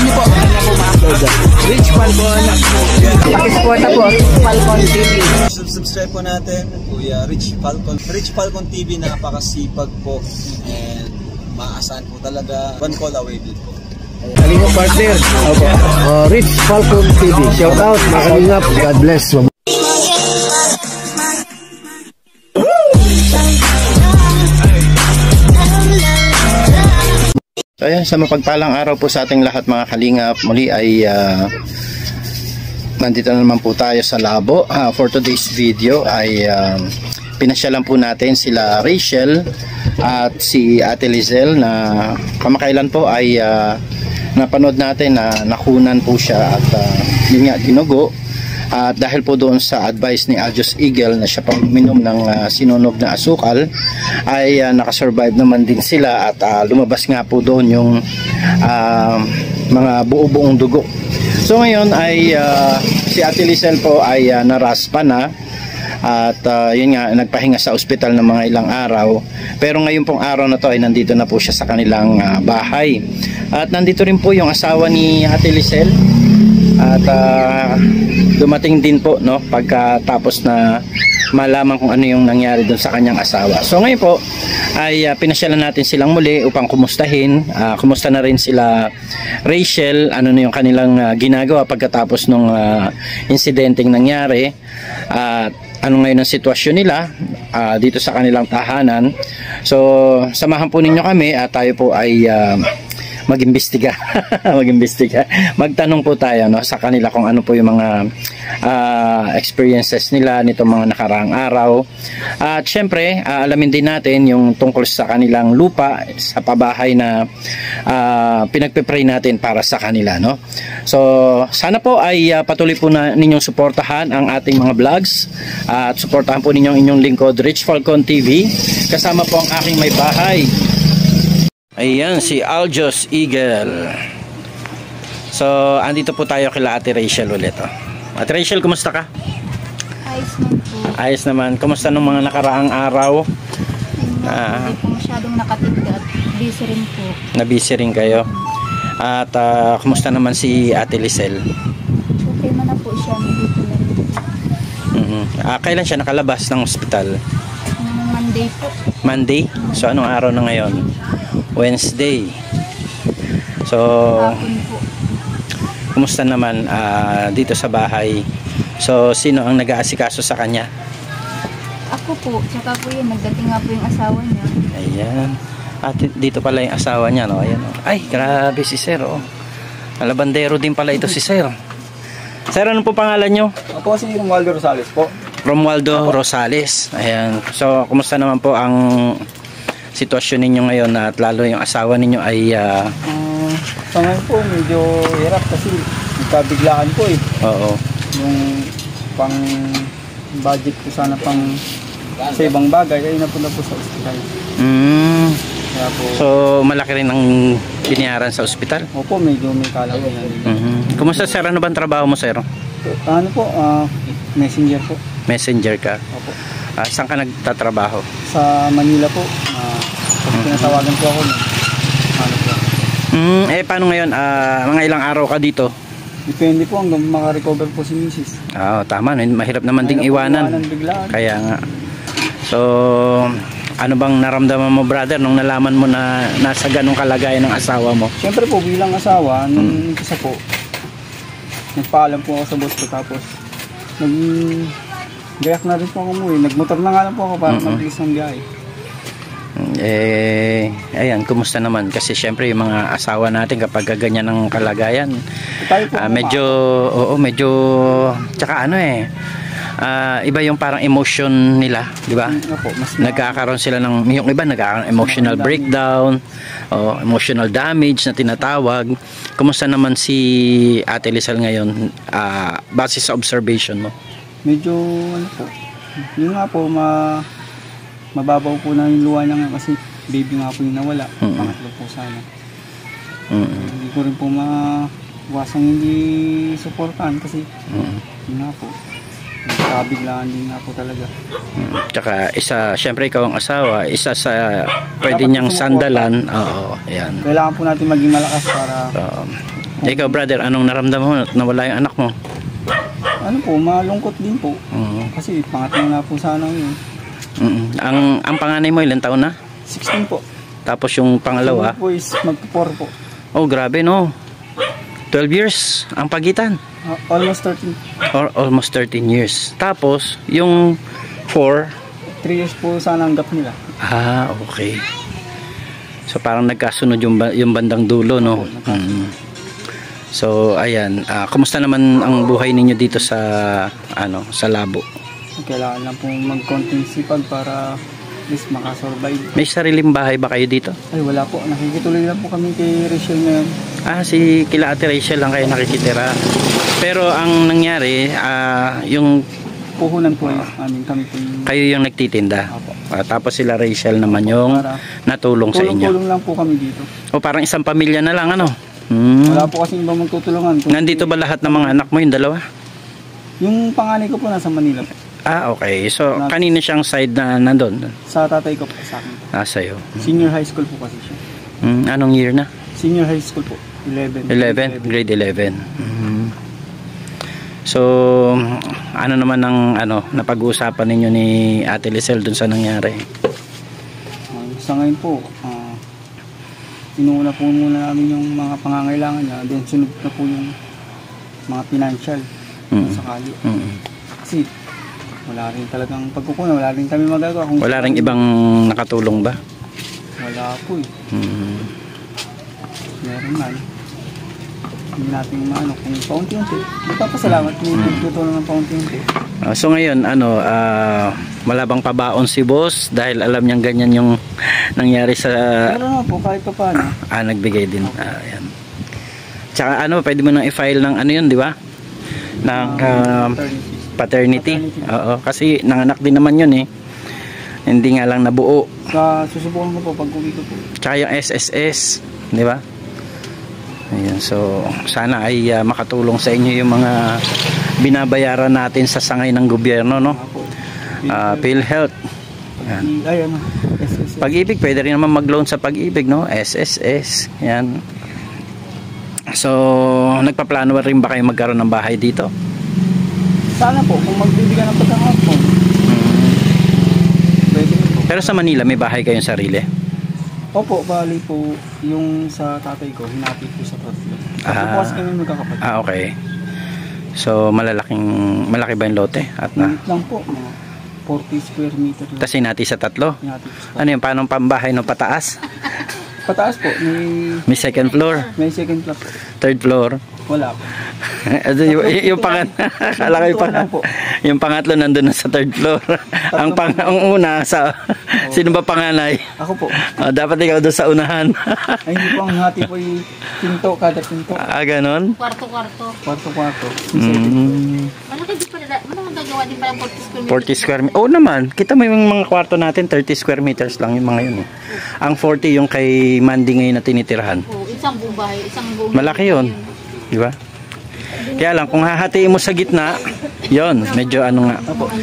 niyo po, wala na po ma-upload. Rich Falcon. Pakisuporta po, Rich Falcon TV. Subscribe po natin, Kuya Rich Falcon. Rich Falcon TV, napakasipag po. And maasahan po talaga. One call away din po. Kalingap partner. Okay. Rich Falcon TV. Shout out, mga kalingap. God bless. So ayan, sa mapagpalang araw po sa ating lahat mga kalingap. Muli ay nandito na naman po tayo sa Labo. For today's video ay pinasyalan po natin sila Rachel at si Ate Lizelle na kamakailan po ay napanood natin na nakunan po siya at yun nga, ginugo. At dahil po doon sa advice ni Aljos Eagle na siya pang uminom ng sinunog na asukal, ay nakasurvive naman din sila at lumabas nga po doon yung mga buo-buong dugo. So ngayon ay si Ate Lizelle po ay naraspa na at yun nga, nagpahinga sa ospital ng mga ilang araw. Pero ngayon pong araw na to ay nandito na po siya sa kanilang bahay. At nandito rin po yung asawa ni Ate Lizelle. At dumating din po, no, pagkatapos na malaman kung ano yung nangyari dun sa kanyang asawa. So ngayon po ay pinasyalan natin silang muli upang kumustahin. Kumusta na rin sila Rachel, ano na yung kanilang ginagawa pagkatapos nung insidenteng nangyari. At ano ngayon ang sitwasyon nila dito sa kanilang tahanan. So samahan po ninyo kami at tayo po ay mag-imbestiga. Magtanong po tayo, no, sa kanila kung ano po yung mga experiences nila nitong mga nakaraang araw. At syempre, alamin din natin yung tungkol sa kanilang lupa, sa pabahay na pinagpe-pray natin para sa kanila, no. So, sana po ay patuloy po na ninyong suportahan ang ating mga vlogs at suportahan po ninyong inyong lingkod Rich Falcon TV. Kasama po ang aking may bahay. Ayan, si Aljos Eagle. So, andito po tayo kila Ate Rachel ulit. Ate Rachel, kumusta ka? Ayos naman po. Ayos naman. Kumusta nung mga nakaraang araw? Hindi po masyadong nakatigda at busy rin po. Na-busy rin kayo. At kumusta naman si Ate Lizelle? Okay na po siya. Dito na rin. Kailan siya nakalabas ng ospital? Monday po. Monday? So, anong araw na ngayon? Wednesday. So, kumusta naman dito sa bahay? So, sino ang nag-aasikaso sa kanya? Ako po. Tsaka po yun, nagdating nga po yung asawa niya. Ayan. At dito pala yung asawa niya, no? Ayan, no? Ay, grabe si Sir, oh. Alabandero din pala ito si Sir. Sir, ano po pangalan nyo? Ako si Romualdo Rosales po. Romualdo Rosales. Ayan. So, kumusta naman po ang sitwasyon ninyo ngayon at lalo yung asawa ninyo ay sa ngayon po medyo hirap kasi nagkabiglaan po eh. Oo. Yung pang budget ko sana pang sa ibang bagay ay napunta po sa ospital. Kaya po, so malaki rin ang binayaran sa ospital? Opo, medyo may kalawin. Kumusta Sir? Ano bang trabaho mo Sir? Ano po, messenger po. Messenger ka? Opo. Saan ka nagtatrabaho? Sa Manila po. Pinatawagan po ako. Ano po? Paano ngayon? Mga ilang araw ka dito? Depende po hanggang makarecover po si Mrs. Tama. Mahirap naman ding iwanan. Kaya nga. So, ano bang naramdaman mo brother nung nalaman mo na nasa ganong kalagayan ng asawa mo? Siyempre po bilang asawa, nung isa po, nagpaalam po ako sa boss ko tapos gayak na rin po ako umuwi. Nagmotor na nga lang po ako para mag-bilis ng biyahe. Ayan, kumusta naman? Kasi syempre yung mga asawa natin kapag ganyan ng kalagayan, medyo tsaka iba yung parang emotion nila, di ba? Nagkakaroon sila ng, yung iba nagkakaroon emotional breakdown o emotional damage na tinatawag. Kumusta naman si Ate Lizelle ngayon base sa observation mo? Medyo po, yun nga po, mababaw po na yung luha niya nga kasi baby nga po yung nawala. Pangatlo po sana. Hindi ko rin po mawasang hindi supportan kasi yun nga po, kabiglaan din nga po talaga. Tsaka isa, syempre ikaw ang asawa, isa sa pwede niyang sandalan. Oo, yan. Kailangan po natin maging malakas para Ikaw brother, anong naramdaman mo nawala yung anak mo? Ano po, malungkot din po. Oo. Kasi pangatlo na po sana yun. Ang panganay mo ilang taon na? 16 po. Tapos yung pangalawa? Yung po is mag-4 po. Oh, grabe no. 12 years ang pagitan. Almost 13. Or almost 13 years. Tapos, yung 4, 3 years po sana ang gap nila. okay. So, parang nagkasunod yung bandang dulo, no? So, ayan. Kumusta naman ang buhay ninyo dito sa, sa labo? Kailangan lang po mag-konting sipag para at least makasurvive. May sariling bahay ba kayo dito? Ay, wala po. Nakikituloy lang po kami kay Rachel ngayon. Si kila Ate Rachel lang kayo nakikitira. Pero ang nangyari, yung Puhunan po amin, kami po yung... kayo yung nagtitinda. Apo. Tapos sila Rachel naman yung Para natulong sa inyo. tulong lang po kami dito. O parang isang pamilya na lang, ano? Wala po kasi ibang magtutulungan. Nandito ba lahat ng mga anak mo, yung dalawa? Yung panganay ko po nasa Manila po. Okay. So, kanina siyang side na nandun? Sa tatay ko po sa akin po. Sa'yo. Senior high school po kasi siya. Anong year na? Senior high school po. 11. Grade 11. So, ano naman ang napag-uusapan ninyo ni Ate Lisel dun sa nangyari? Sa ngayon po, inuuna po muna namin yung mga pangangailangan niya. Then sunod na po yung mga financial sakali. Kasi wala rin talagang pagkukunan, wala rin kami magagawa. Wala rin ibang nakatulong ba? Wala po eh. Meron man. Hindi natin maano kung paunti-unti. Magpapasalamat kung nagtutulong ng paunti-unti. So ngayon, wala bang pabaon si boss dahil alam niyang ganyan yung nangyari sa... Pero na po, kahit pa paano. Nagbigay din. Ayan. Tsaka pwede mo nang i-file ng yun, di ba? Ng paternity. Oo, kasi nanganak din naman yun eh. Hindi nga lang nabuo. Susubukan ko po pag uwi ko po. Tsaka yung SSS, di ba? Ayan, so sana ay makatulong sa inyo yung mga binabayaran natin sa sangay ng gobyerno, no? PhilHealth. Ayan. SSS. Pag-ibig, pwede rin naman mag-loan sa Pag-ibig, no? SSS. Yan. So, nagpaplano rin ba kayo magkaroon ng bahay dito? Sana po, kung magbibigyan ng pagkakataon. Pwede po. Pero sa Manila, may bahay kayong sarili? Opo, bali po yung sa tatay ko, hinati po sa tatlo. Ako po kasi kami magkakapatid. Okay. So, malaki ba yung lote? At Minit lang po, mga 40 square meter lang. tas hinati sa tatlo? Hinati po sa Ano yung paano pambahay no pataas? pataas po, May second floor, may second floor po. third floor. Wala po. yung pangatlo nandun na sa third floor. ang una sa sino ba panganay? Ako po. Dapat ikaw doon sa unahan. Ay, hindi po, ang hati po yung pinto, kada pinto. Ganon? Kwarto-kwarto. Kwarto-kwarto. Malaki din pala, nagawa din pala 40 square meter. 40 square meters. Naman, kita mo yung mga kwarto natin, 30 square meters lang yung mga yun eh. Ang 40 yung kay Mandy ngayon na tinitirahan. Isang buong bahay, isang buong Malaki yun. Di ba? Kaya lang, kung hahatiin mo sa gitna, yon medyo nga.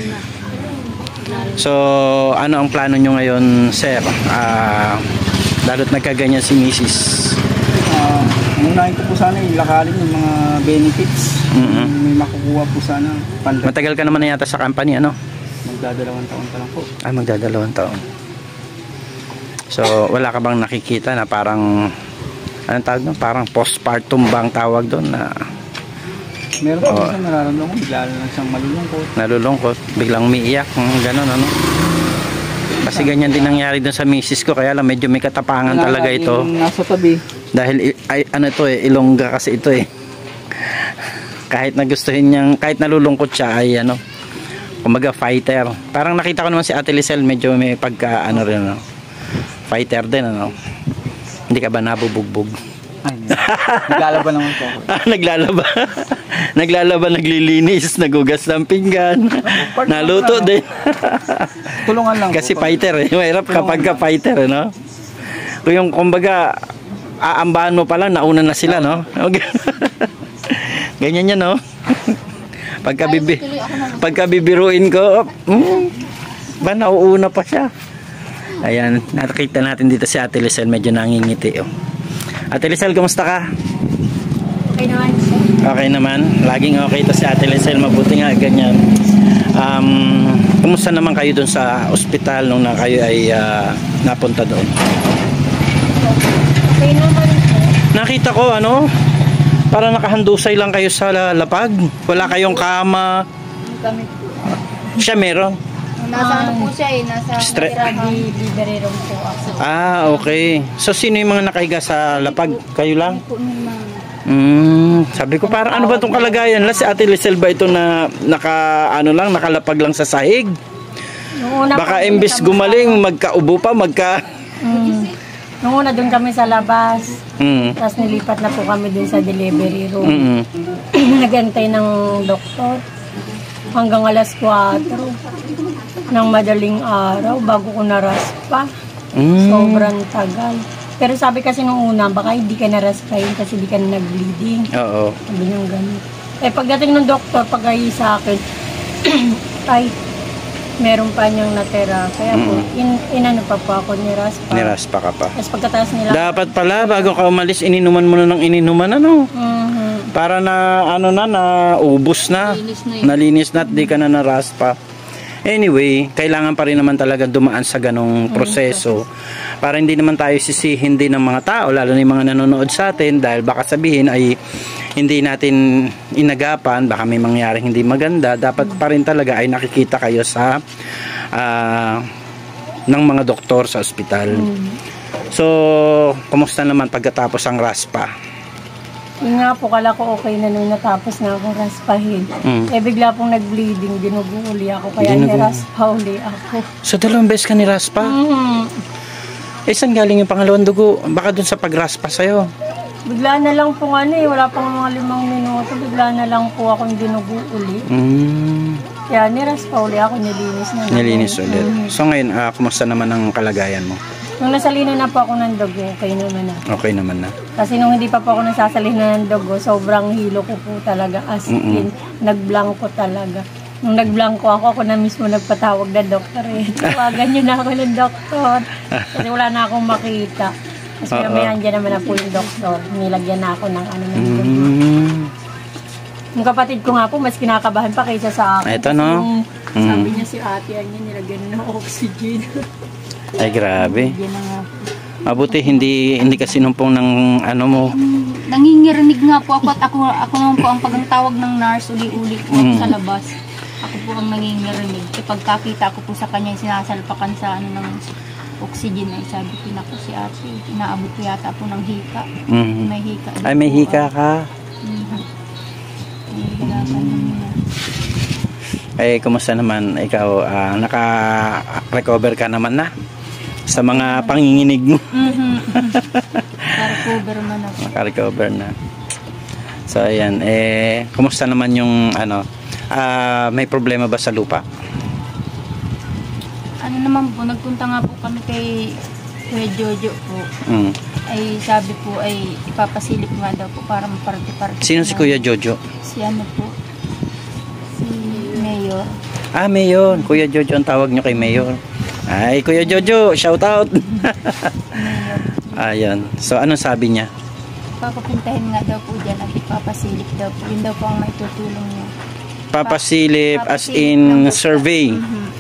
So, ano ang plano nyo ngayon, sir? Lalo't nagkaganyan si Mrs. Unahin ko po sana yung lakalin yung mga benefits. May makukuha po sana. Matagal ka naman na yata sa company, ano? Magdadalawang taon pa lang po. Magdadalawang taon. So, wala ka bang nakikita na parang, anong tawag doon? Parang postpartum bang tawag doon na meron po siya nararamdaman ko, bigla lang siyang malulungkot. Nalulungkot, biglang umiiyak, gano'n, ano? Kasi ganyan din nangyari doon sa misis ko, kaya lang medyo may katapangan talaga ito. Nasa tabi. Dahil, Ilongga kasi ito eh. Kahit nagustuhin niyang, kahit nalulungkot siya, ay kumbaga fighter. Parang nakita ko naman si Ate Lisel, medyo may pagka, rin, fighter din, Hindi ka ba nabubugbog? Ay, naglalaban naman po ako. Naglalaba, naglilinis, nagugas ng pinggan, naluto din. Tulungan lang kasi po. Fighter eh. Mahirap kapag ka fighter, no? Kung yung kumbaga, aambahan mo pa lang, nauna na sila, no? Ganyan yan, no? Pagka bibiruin ko, nauuna pa siya. Ayan, nakita natin dito si Ate Lisel, medyo nangingiti, Ate Lisel, kumusta ka? Okay naman siya. Okay naman. Laging okay to si Ate Lisel. Mabuti nga ganyan. Kumusta naman kayo doon sa ospital nung na kayo ay napunta doon? Okay naman siya. Nakita ko para nakahandusay lang kayo sa lapag. Wala kayong kama. Kami po. Siya meron. Nasa ano po siya nasa delivery room po ako. Okay. So sino yung mga nakahiga sa lapag? Kayo lang? Po ng mga Sabi ko parang ano ba itong kalagayan? Si Ate Lisel ba ito na nakalapag lang sa sahig? Baka imbis gumaling, magkaubo pa, Nung una doon kami sa labas. Tapos nilipat na po kami doon sa delivery room. Nagantay ng doktor hanggang alas 4 ng madaling araw bago ko naraspa. Sobrang tagal. Pero sabi kasi nung una, baka hindi ka naraspahin kasi hindi ka na nag-bleeding. Oo. Sabi niyang ganun. Pagdating ng doktor, pag-ayi sa akin, ay, meron pa niyang natera. Kaya po, inano pa po ako, niraspa. Niraspa ka pa. Tapos pagkataas nila. Dapat pala, bago ka umalis, ininuman mo na ng ininuman, Para na, ubos na. Nalinis na at di ka na naraspa. Anyway, kailangan pa rin naman talaga dumaan sa ganong proseso para hindi naman tayo sisihin din ng mga tao, lalo na yung mga nanonood sa atin, dahil baka sabihin ay hindi natin inagapan, baka may mangyaring hindi maganda. Dapat pa rin talaga ay nakikita kayo sa ng mga doktor sa ospital. So, kumusta naman pagkatapos ang raspa? Yun nga po, kala ko okay na nung natapos na akong raspahin. Bigla pong nag-bleeding, dinugo uli ako, kaya niraspa uli ako. So, 2 beses ka niraspa? Saan galing yung pangalawang dugo? Baka dun sa pagraspa sa'yo? Bigla na lang po wala pang mga 5 minuto, bigla na lang po akong dinugo uli. Kaya niraspa uli ako, nilinis na. Nilinis ulit. So ngayon, kumusta naman ang kalagayan mo? Nung nasalina na po ako ng dugo, okay naman na. Okay naman na. Kasi nung hindi pa po ako nasasalina ng dugo, sobrang hilo ko po talaga. As in, nagblanko talaga. Nung nagblanko ako na mismo nagpatawag na doktor Tawagan niyo na ako ng doktor. Kasi wala na akong makita. Kasi may andyan naman na po yung doktor. Nilagyan na ako ng ng dugo. Yung kapatid ko nga po, mas kinakabahan pa kaysa sa akin. Ito no? Sabi niya si ate, nilagyan na ng oxygen. Ay, grabe. Mabuti hindi kasi numpong ng mo. Nangingirinig nga po ako at ako naman po ang pagtawag ng nurse uli-uli po sa labas. Ako po ang nangingirinig. Pagkakita ko po sa kanya sinasalpakan sa ng oxygen ay sabi ko na si ate, inaabot ko yata po ng hika. May hika. Ay, may hika ka. Ay, kumusta naman? Ikaw, naka-recover ka naman na sa mga panginginig mo. Naka-recover man ako. Naka-recover na. So, ayan. Kumusta naman yung, may problema ba sa lupa? Ano naman po, nagpunta nga po kami kay Kuya Jojo po. Ay, sabi po, ay ipapasilip nga daw po para maparty-party. Sino si Kuya Jojo? Si po? Si Mayor. Mayor. Kuya Jojo ang tawag nyo kay Mayor. Ay, Kuya Jojo, shout out. Ayun. So, anong sabi niya? Papapuntahin nga daw po dyan at ipapasilip daw po. Yun daw po ang may tutulong niya. Papasilip as in survey.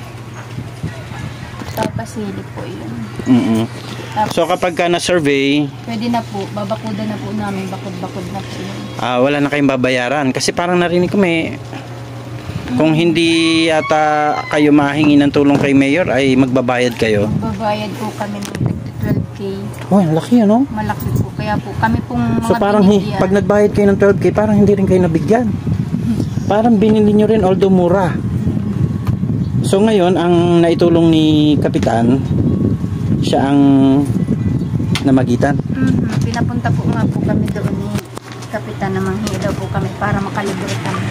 Papasilip po yun. So, kapag ka na-survey, pwede na po. Babakudan na po namin. Bakod-bakod na po yun. Wala na kayong babayaran. Kasi parang narinig ko kung hindi yata kayo mahingi ng tulong kay Mayor, ay magbabayad kayo. Magbabayad po kami ng 12K. Oh, laki Malaki po. Kaya po kami pong mga so parang pag nagbayad kayo ng 12K, parang hindi rin kayo nabigyan. Parang binili nyo rin although mura. So ngayon, ang naitulong ni Kapitan, siya ang namagitan. Pinapunta po nga po kami doon ni Kapitan na manghingi daw po kami para makalibre kami.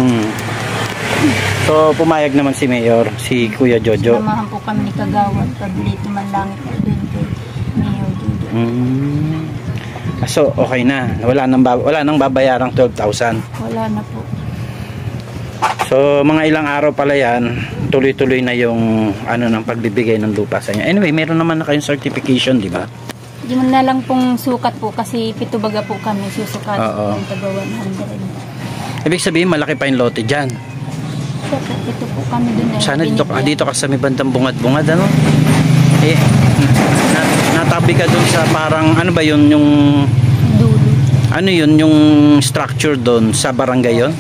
So, pumayag naman si Mayor, si Kuya Jojo. Sinamahan po kami ni Kagawad, pag-dito man langit po doon kay Mayor Jojo. So, okay na. Wala nang babayarang 12,000. Wala na po. So, mga ilang araw pala yan, tuloy-tuloy na yung ng pagbibigay ng lupa sa inyo. Anyway, meron naman na kayong certification, di ba? Yung na lang pong sukat po kasi 7 baga po kami susukat Oo. ng taga 100. Ibig sabihin, malaki pa yung lote dyan. So po, 7 po kami dun na. Sana binibigyan. dito ka sa may bandang bungad-bungad, ano? Eh, natabi ka dun sa parang, ano ba yun, yung, Dulo. ano yun, yung structure doon sa barangay yun?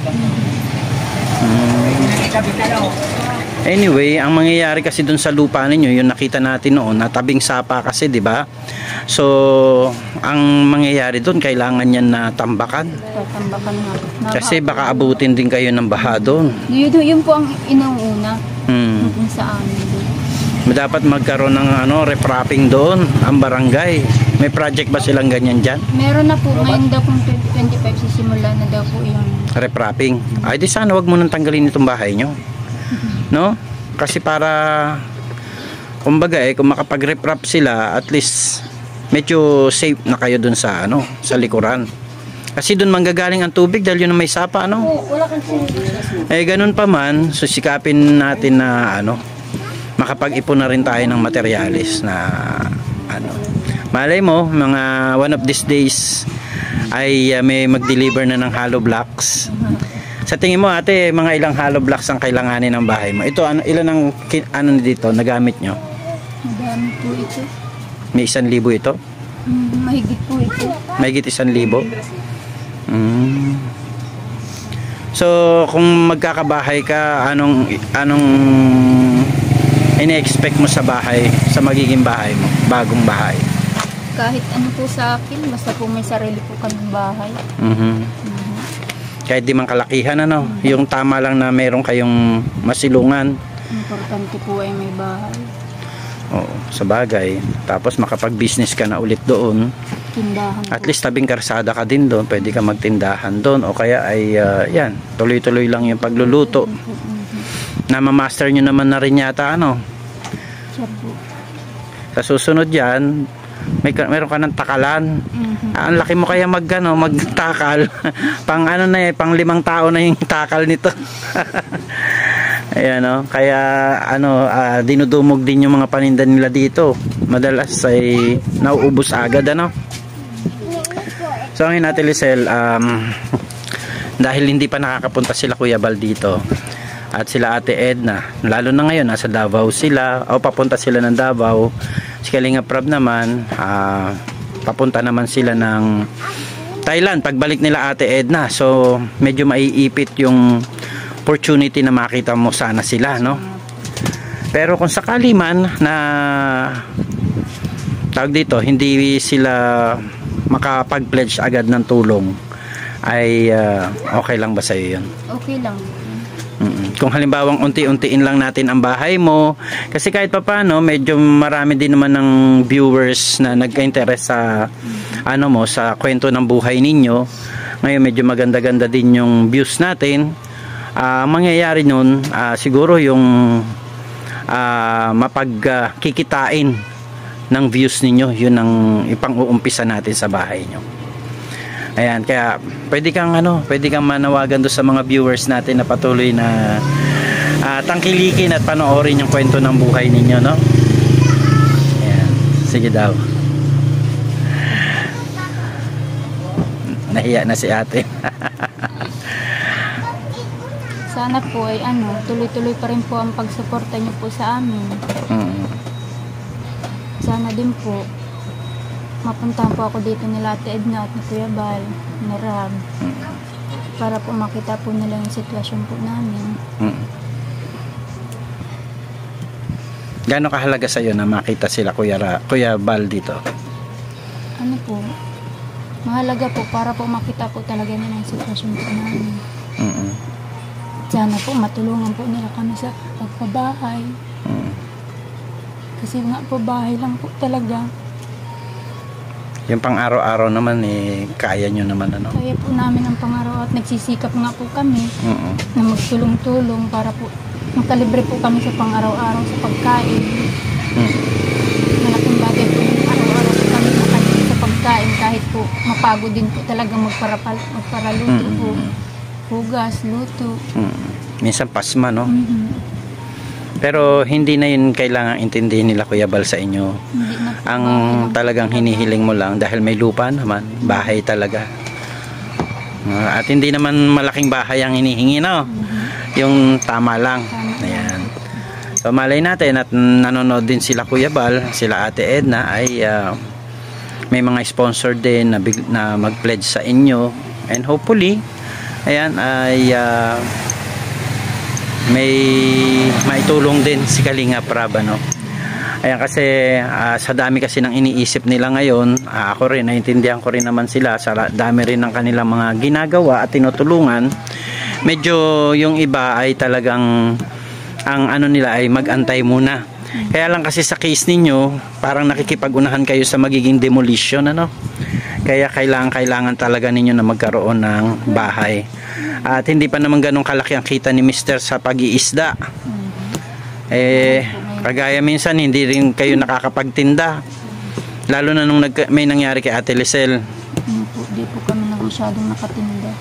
Anyway, ang mangyayari kasi dun sa lupa ninyo, yung nakita natin noon, natabing sapa kasi, di ba? So, ang mangyayari dun, kailangan yan na tambakan. Tatambakan nga. Kasi baka abutin din kayo ng baha doon. Yun po ang inuuna Hmm. sa amin doon. Dapat magkaroon ng repropping doon, ang barangay. May project ba silang ganyan dyan? Meron na po, ngayon daw pong 2025 sisimula na daw po yung Repropping. Ay, di sana wag mo nang tanggalin itong bahay nyo. No? Kasi para, kumbaga kung makapag-reprop sila, at least medyo safe na kayo dun sa sa likuran. Kasi dun manggagaling ang tubig dahil yun ang may sapa, wala kang sinigang. Eh, ganun pa man, susikapin natin na makapag-ipon na rin tayo ng materialis na malay mo, mga one of these days ay may mag-deliver na ng hollow blocks. Sa tingin mo, ate, mga ilang hollow blocks ang kailanganin ng bahay mo? Ito, ilan ang dito nagamit nyo? Madami po ito. May 1,000 ito? Mahigit po ito. Mahigit 1,000? So, kung magkakabahay ka, anong ine-expect mo sa bahay, sa magiging bahay mo, bagong bahay? Kahit ano po sa akin, basta po may sarili po kaming bahay. Kahit di man kalakihan, yung tama lang na meron kayong masilungan. Importante po ay may bahay. Oo, sa bagay. Tapos makapag-business ka na ulit doon. Tindahan At po. least tabing karsada ka din doon, pwede ka magtindahan doon. O kaya ay, yan, tuloy-tuloy lang yung pagluluto. Na-master nyo naman na rin yata, Siya po. Sa susunod yan, meron ka ng takalan. Ang laki mo kaya magtakal. pang pang 5 tao na yung takal nito. Ayan, kaya dinudumog din yung mga paninda nila dito. Madalas ay nauubos agad, So ngayon natin, Lisel, dahil hindi pa nakakapunta sila Kuya Bal dito at sila Ate Edna, lalo na ngayon nasa Davao sila o papunta sila ng Davao. Si Kalinga Prab naman, papunta naman sila ng Thailand pagbalik nila Ate Edna. So medyo maiipit yung opportunity na makita mo sana sila, Pero kung sakali man na tawag dito, hindi sila makapag-pledge agad ng tulong, ay okay lang ba sa'yo yun? Okay lang. Kung halimbawang unti-untiin lang natin ang bahay mo, kasi kahit papaano medyo marami din naman ng viewers na nagka-interest sa sa kwento ng buhay ninyo. Ngayon medyo maganda-ganda din yung views natin. Mangyayari nun siguro yung mapagkikitain ng views ninyo, yun ang ipang-uumpisa natin sa bahay nyo. Ayan, kaya pwede kang manawagan doon sa mga viewers natin na patuloy na tangkilikin at panoorin yung kwento ng buhay ninyo, Ayan, sige daw. Nahiya na si ate. Sana po ay tuloy-tuloy pa rin po ang pagsuporta niyo po sa amin. Sana din po mapuntahan po ako dito nila Ate Edna at ni Kuya Bal, ni Rab, para po makita po nila yung sitwasyon po namin. Gaano kahalaga sa iyo na makita sila Kuya Bal dito? Ano po, mahalaga po para po makita po talaga nila yung sitwasyon po namin. Sana po matulungan po nila kami sa pagpabahay. Kasi nga po bahay lang po talaga. Yung pang araw-araw naman kaya nyo naman Kaya po namin ang pangaraw at nagsisikap nga po kami na magtulong-tulong para po makalibre po kami sa pang-araw-araw sa pagkain. Malaking bagay po yung araw-araw po kami makalibre sa pagkain kahit po mapagod din po talaga magparaluto po. Hugas, luto. Minsan pasma, Pero hindi na yun kailangan intindihin nila Kuya Bal sa inyo. Hindi na po. Ang talagang hinihiling mo lang dahil may lupa naman, bahay talaga. At hindi naman malaking bahay ang hinihingi, no? Yung tama lang. Ayan. So malay natin at nanonood din sila Kuya Bal, sila Ate Edna ay may mga sponsor din na mag-pledge sa inyo, and hopefully ayan ay may maitulong din si Kalinga Prab, no? Ayan, kasi sa dami kasi ng iniisip nila ngayon, ako rin, naintindihan ko rin naman sila sa dami rin ng kanilang mga ginagawa at tinutulungan. Medyo yung iba ay talagang ang ano nila ay mag-antay muna. Kaya lang kasi sa case ninyo, parang nakikipag-unahan kayo sa magiging demolition, ano? Kaya kailangan talaga ninyo na magkaroon ng bahay. At hindi pa naman ganun kalaki ang kita ni Mr. sa pag-iisda. Kagaya minsan hindi rin kayo nakakapagtinda. Lalo na nung may nangyari kay Ate Lisel. Hindi po kami na masyadong nakatinda.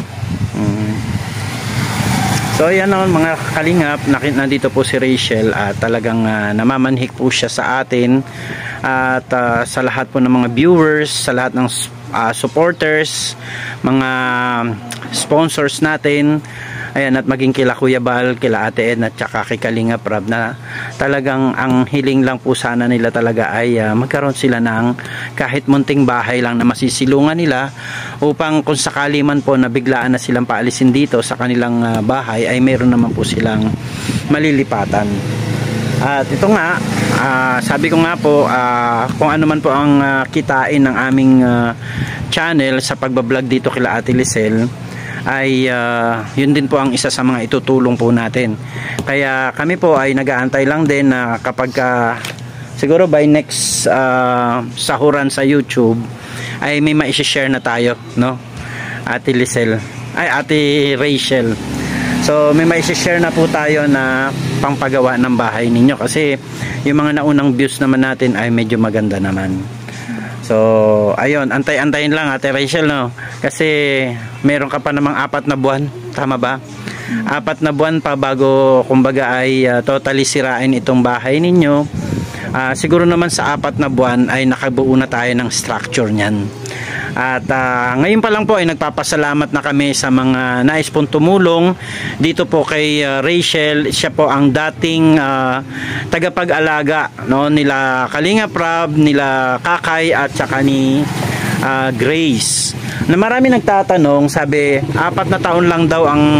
So ayan naman mga kalingap, nandito po si Rachel at talagang namamanhik po siya sa atin at sa lahat po ng mga viewers, sa lahat ng supporters, mga sponsors natin. Ayan, at maging kila Kuya Bal, kila Ate Edna, at saka kay Kalinga Prab, na talagang ang hiling lang po sana nila talaga ay magkaroon sila ng kahit munting bahay lang na masisilungan nila, upang kung sakali man po na biglaan na silang paalisin dito sa kanilang bahay, ay meron naman po silang malilipatan. At ito nga, sabi ko nga po, kung ano man po ang kitain ng aming channel sa pagbablog dito kila Ate Lisel, ay yun din po ang isa sa mga itutulong po natin. Kaya kami po ay nag-aantay lang din na kapag siguro by next sahuran sa YouTube ay may ma-share na tayo, no? Ate Lisel, ay Ate Rachel. So may ma-share na po tayo na pangpagawa ng bahay ninyo, kasi yung mga naunang views naman natin ay medyo maganda naman. So, ayun, antay-antayin lang Ate Rachel, no? Kasi meron ka pa namang 4 na buwan, tama ba? 4 na buwan pa bago kumbaga ay totally sirain itong bahay ninyo. Siguro naman sa 4 na buwan ay nakabuo na tayo ng structure niyan. At ngayon pa lang po ay nagpapasalamat na kami sa mga nais pong tumulong dito po kay Rachel. Siya po ang dating tagapag-alaga, no, nila Kalinga Prab, nila Kakay at saka ni Grace. Na marami nagtatanong, sabi 4 na taon lang daw ang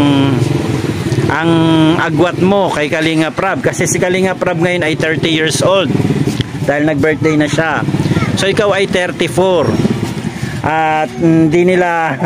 agwat mo kay Kalinga Prab, kasi si Kalinga Prab ngayon ay 30 years old dahil nag-birthday na siya. So ikaw ay 34. At hindi nila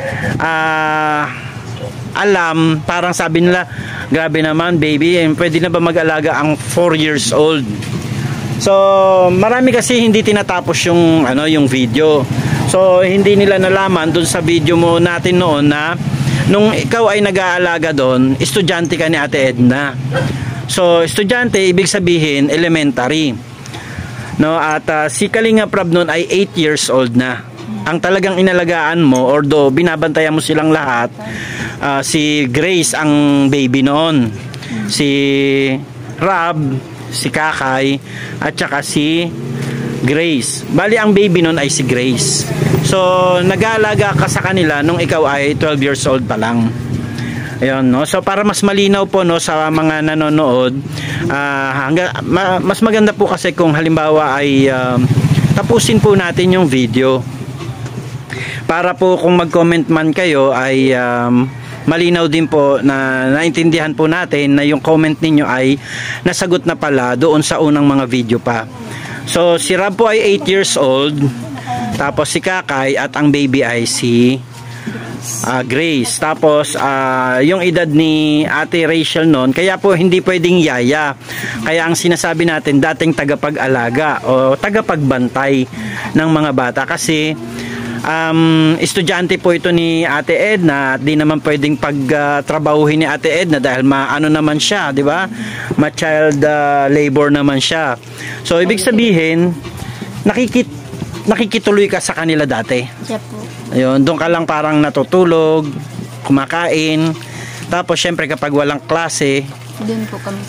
alam, parang sabi nila, grabe naman baby, pwede na ba mag-alaga ang 4 years old? So marami kasi hindi tinatapos yung yung video. So hindi nila nalaman dun sa video mo natin noon na nung ikaw ay nag-aalaga doon, estudyante ka ni Ate Edna. So estudyante ibig sabihin elementary, no? At si Kalinga Prab noon ay 8 years old na. Ang talagang inalagaan mo, although binabantayan mo silang lahat, si Grace ang baby noon, si Rab, si Kakay, at saka si Grace. Bali ang baby noon ay si Grace. So nag-aalaga ka sa kanila nung ikaw ay 12 years old pa lang. Ayun, no? So para mas malinaw po, no, sa mga nanonood, mas maganda po kasi kung halimbawa ay tapusin po natin yung video, para po kung mag-comment man kayo ay malinaw din po na naintindihan po natin na yung comment ninyo ay nasagot na pala doon sa unang mga video pa. So si Rab po ay 8 years old, tapos si Kakay at ang baby ay si Grace. Tapos yung edad ni Ate Rachel noon, kaya po hindi pwedeng yaya. Kaya ang sinasabi natin, dating tagapag-alaga o tagapagbantay ng mga bata, kasi estudyante po ito ni Ate Edna at di naman pwedeng pagtrabahuhin ni Ate Edna dahil ano naman siya, di ba? Ma-child labor naman siya. So ibig sabihin, nakikituloy ka sa kanila dati. Siya po. Ayun, doon ka lang parang natutulog, kumakain. Tapos syempre kapag walang klase, Doon po kami sa kanila.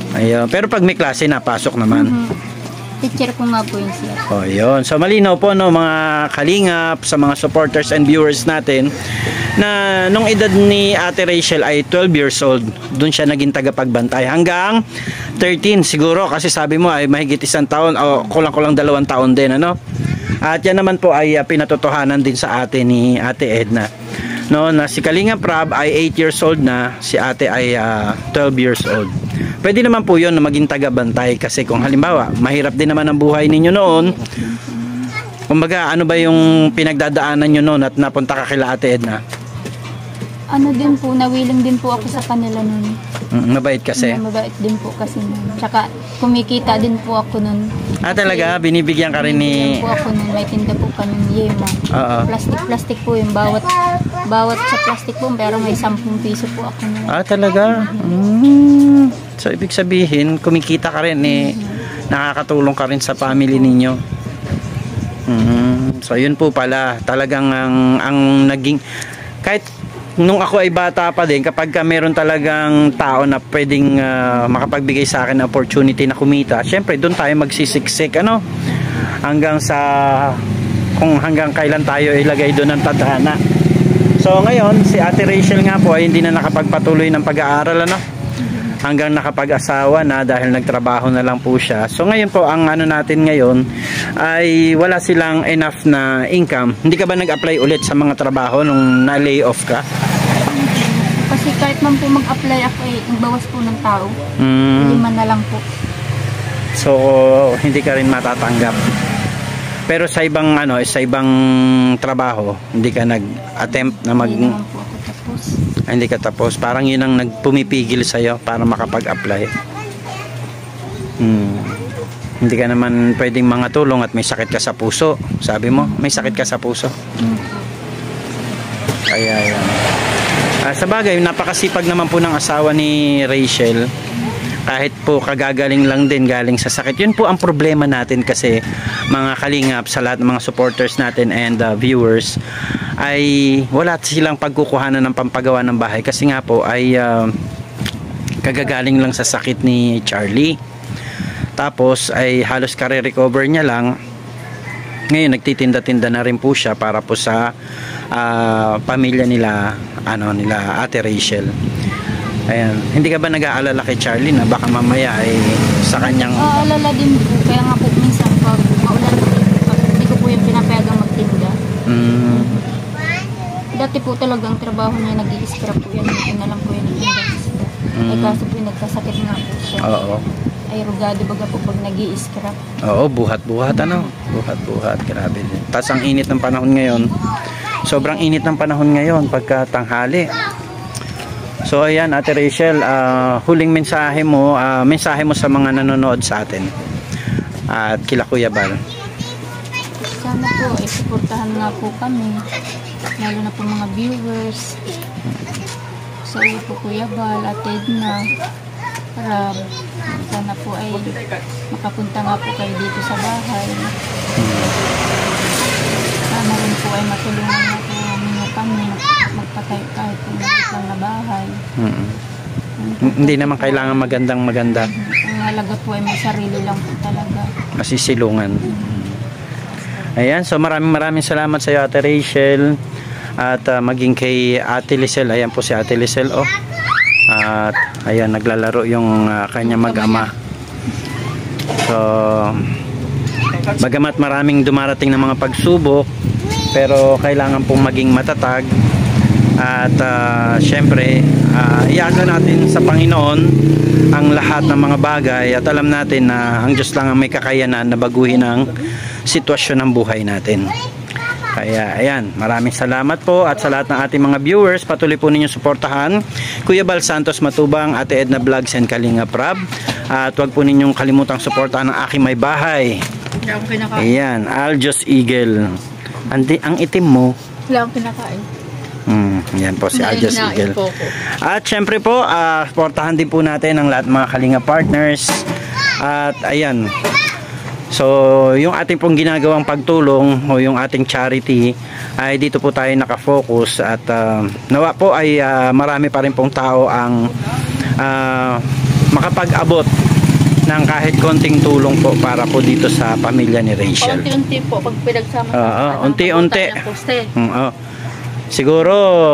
Ayun. Pero pag may klase, napasok naman. Teacher ko nga po yun siya. Oh, yun. So malinaw po no mga kalingap sa mga supporters and viewers natin na nung edad ni Ate Rachel ay 12 years old, doon siya naging tagapagbantay hanggang 13 siguro kasi sabi mo ay mahigit 1 taon o kulang-kulang 2 taon din ano. At yan naman po ay pinatotohanan din sa atin ni Ate Edna. No, na si Kalingap Rab ay 8 years old na, si Ate ay 12 years old. Pwede naman po yun na maging tagabantay kasi kung halimbawa mahirap din naman ang buhay ninyo noon, kumbaga ano ba yung pinagdadaanan nyo noon at napunta ka kila Ate Edna? Ano din po, nawiling din po ako sa kanila nun. Mabait kasi? Mabait din po kasi nun. Tsaka kumikita din po ako nun. Talaga? Binibigyan ka rin ni... Binibigyan po ako nun. May tinda po kaming yema. Plastic po yung bawat sa plastic po. Pero may 10 piso po ako nun. Talaga? So ibig sabihin, kumikita ka rin nakakatulong ka rin sa family ninyo. So yun po pala. Talagang ang naging... Kahit nung ako ay bata pa din, kapag meron talagang tao na pwedeng makapagbigay sa akin ng opportunity na kumita, syempre doon tayo magsisiksik ano, hanggang sa kung hanggang kailan tayo ilagay doon ng tadhana. So ngayon si Ate Rachel nga po ay hindi na nakapagpatuloy ng pag-aaral ano, hanggang nakapag-asawa na dahil nagtrabaho na lang po siya. So ngayon po ang ano natin ngayon ay wala silang enough na income. Hindi ka ba nag-apply ulit sa mga trabaho nung na-lay off ka? Kasi kahit man po mag-apply ako nagbawas po ng tao. 5 na lang po. So hindi ka rin matatanggap. Pero sa ibang sa ibang trabaho, hindi ka nag-attempt na Hindi naman po ako tapos. Hindi ka tapos. Parang yun ang nagpumipigil sa'yo para makapag-apply. Hindi ka naman pwedeng mga tulong at may sakit ka sa puso. Sabi mo, may sakit ka sa puso. Kaya yan. Sa bagay, napakasipag naman po ng asawa ni Rachel. Kahit po kagagaling lang din galing sa sakit. Yun po ang problema natin kasi mga kalingap sa lahat ng mga supporters natin and viewers ay wala silang pagkukuhanan ng pampagawa ng bahay kasi nga po ay kagagaling lang sa sakit ni Charlie. Tapos ay halos kare-recover niya lang. Ngayon nagtitinda-tinda na rin po siya para po sa pamilya nila nila Ate Rachel. Ayan, hindi ka ba nag-aalala kay Charlie na baka mamaya ay sa kanyang... Aalala din po, kaya nga po minsan pag maulan hindi ko po yung pinapayagang magtinda. Dati po talagang trabaho niya nag-i-scrap po yan, hindi na lang po yung nag-tinda. Ay kaso po nagkasakit nga po siya. Oo. Ay rugado baga po pag nag-i-scrap. Oo, buhat-buhat buhat-buhat, grabe din. Tapos ang init ng panahon ngayon, sobrang init ng panahon ngayon pagka tanghali. So ayan Ate Rachel, huling mensahe mo sa mga nanonood sa atin at kila Kuya Bal. Sana po suportahan nga po kami, lalo na po mga viewers. Sa iyo po Kuya Bal at Edna Rab, sana po ay makapunta nga po kayo dito sa bahay. Sana rin po ay matulungan na po kami magpatayo kahit po maliit lang na bahay. Hindi naman kailangan maganda. Ang halaga po ay may sarili lang po talaga. Masisilungan. Ayan, so maraming salamat sa iyo Ate Rachel at maging kay Ate Lisel. Ayan po si Ate Lisel at ayan naglalaro yung kanya mag-ama. So bagamat maraming dumarating na mga pagsubok, pero kailangan pong maging matatag at syempre iaga natin sa Panginoon ang lahat ng mga bagay at alam natin na ang Diyos lang ang may kakayanan na baguhin ang sitwasyon ng buhay natin. Kaya ayan, maraming salamat po at sa lahat ng ating mga viewers, patuloy po ninyong suportahan Kuya Bal Santos Matubang, Ate Edna Vlogs and Kalingap Rab, at huwag po ninyong kalimutang suportahan ang aking may bahay. Ayan, Aljos Eagle. Ang itim mo. Wala akong kinakain. Yan po si Aljos Eagle. At syempre po, suportahan din po natin ang lahat ng mga Kalinga partners. At ayan, so yung ating pong ginagawang pagtulong o yung ating charity ay dito po tayo nakafocus at nawa po ay marami pa rin pong tao ang makapag-abot ng kahit konting tulong po para po dito sa pamilya ni Rachel. Unti-unti po, pag pinagsama unti-unti. Siguro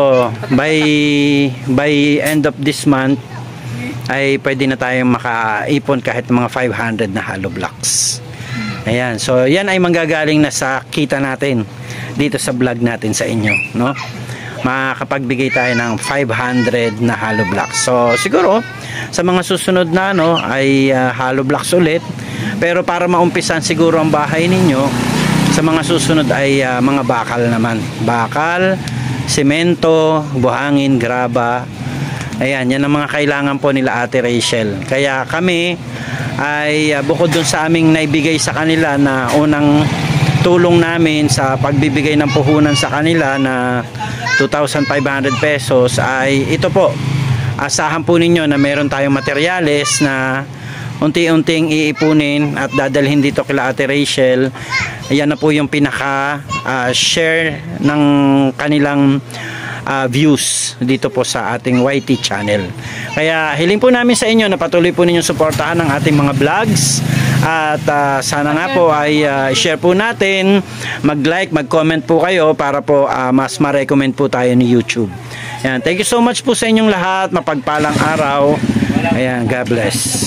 by end of this month ay pwede na tayong makaipon kahit mga 500 na hollow blocks. Ayan, so yan ay manggagaling na sa kita natin dito sa vlog natin sa inyo, no? Makakapagbigay tayo ng 500 na hollow blocks. So siguro sa mga susunod na ay hollow blocks ulit. Pero para maumpisan siguro ang bahay ninyo, sa mga susunod ay mga bakal naman. Bakal, semento, buhangin, graba. Ayan, yan ang mga kailangan po nila Ate Rachel. Kaya kami ay bukod dun sa aming naibigay sa kanila na unang tulong namin sa pagbibigay ng puhunan sa kanila na 2,500 pesos, ay ito po, asahan po ninyo na meron tayong materyales na unti-unting iipunin at dadalhin dito kila Ate Rachel. Ayan na po yung pinaka share ng kanilang views dito po sa ating YT channel. Kaya hiling po namin sa inyo na patuloy po ninyong suportahan ang ating mga vlogs. At sana nga po ay share po natin, mag-like, mag-comment po kayo para po mas ma-recommend po tayo ni YouTube. Ayan, thank you so much po sa inyong lahat. Mapagpalang araw. Ayan, God bless.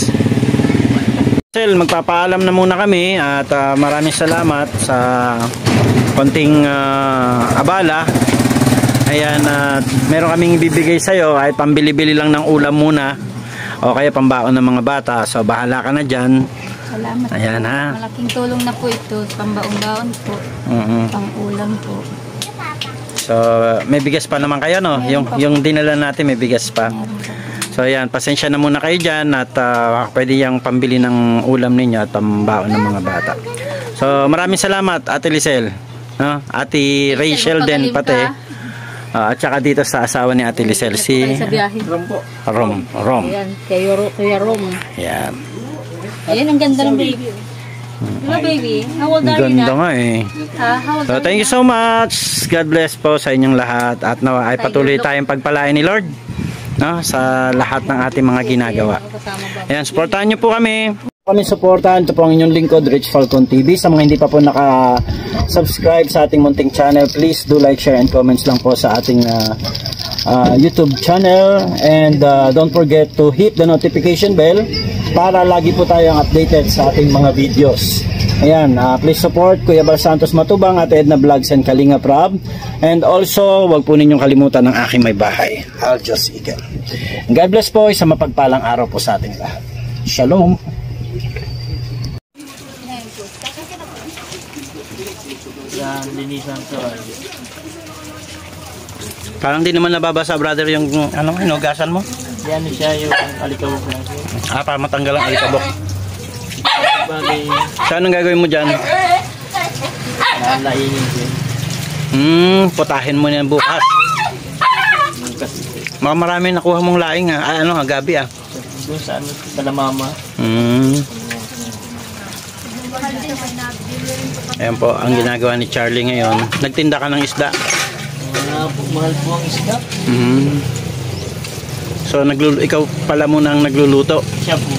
Magpapaalam na muna kami at maraming salamat sa konting abala. Ayan, meron kaming ibibigay sa'yo kahit pambili-bili lang ng ulam muna o kaya pambaon ng mga bata. So bahala ka na dyan. Salamat. Ayan, ha. Malaking tulong na po ito. Pambaon-baon po. Pang-ulam po. So may bigas pa naman kayo, no? Yung dinala natin may bigas pa. So ayan, pasensya na muna kayo dyan at pwede yung pambili ng ulam ninyo at pambaon ng mga bata. So maraming salamat Ate Lisel, no? Ate Rachel din pati. At saka dito sa asawa ni Ate Lisel, si Rom. Ayan, Kuya Rom. Ayan. Ayan, ang ganda ng baby. Hello baby, how old are you Ganda now? nga eh. So thank you so much. God bless po sa inyong lahat at nawa ay patuloy tayong pagpalain ni Lord, no, sa lahat ng ating mga ginagawa. Ayan, supportahan niyo po kami. Supportahan, ito po ang inyong lingkod, Rich Falcon TV. Sa mga hindi pa po naka-subscribe sa ating munting channel, please do like, share, and comments lang po sa ating YouTube channel. And don't forget to hit the notification bell para lagi po tayong updated sa ating mga videos. Ayan, please support Kuya Bal Santos Matubang at Edna Vlogs and Kalinga Prab. And also, wag po ninyong kalimutan ng aking may bahay, Aljos Eagle. God bless po, isang mapagpalang araw po sa ating lahat. Shalom! Parang di naman nababasa, brother, yung hinugasan mo. Yan siya yung alikabok lang. Para matanggal ang alikabok. Bagay, So anong gagawin mo dyan? nalainin siya. Putahin mo niyan bukas. Marami nakuha mong laing gabi Doon sa Talamama. Ayan po ang ginagawa ni Charlie ngayon. Nagtinda ka ng isda. Mahal po ang isda. So ikaw pala muna ang nagluluto. Siya po.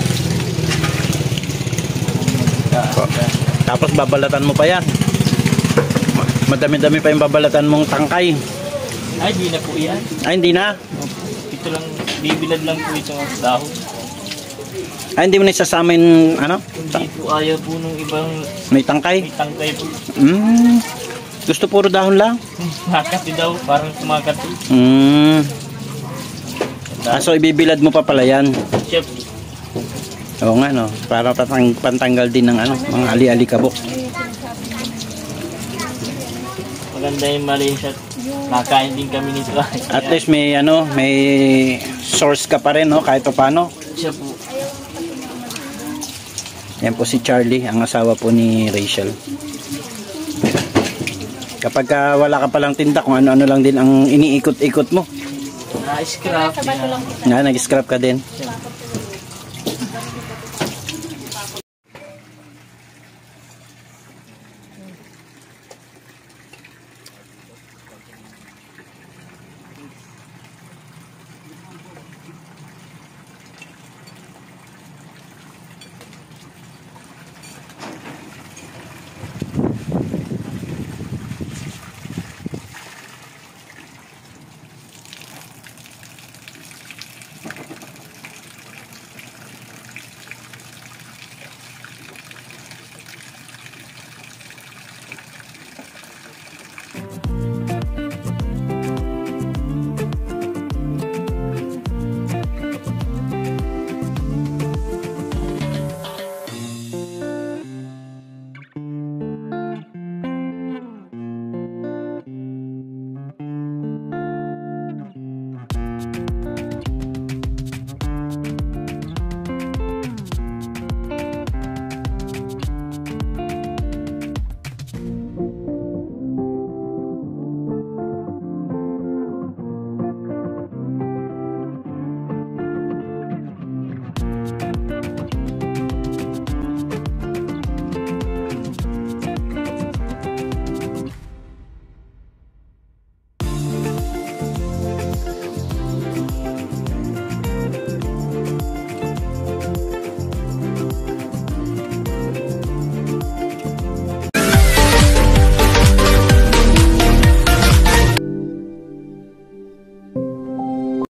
Tapos babalatan mo pa yan. Madami-dami pa yung babalatan mong tangkay. Ay, di na po yan. Ay, hindi na? Ito lang, bibilad lang po ito ang dahon. Ay, hindi mo na isasama yung Hindi po ayaw po nung ibang may tangkay? may tangkay po. Gusto puro dahon lang? Makati daw, parang kumakati. So ibibilad mo pa pala yan? Siya po. Oo nga, no? Para pantanggal din ng mga ali-alikabok. Maganda yung mali siya. Nakain din kami nito. At least may source ka pa rin, no? Kahit pa paano. Siya po. Yan po si Charlie, ang asawa po ni Rachel. Kapag wala ka palang tinda, kung ano-ano lang din ang iniikot-ikot mo. Scrap. Nag-scrap ka din.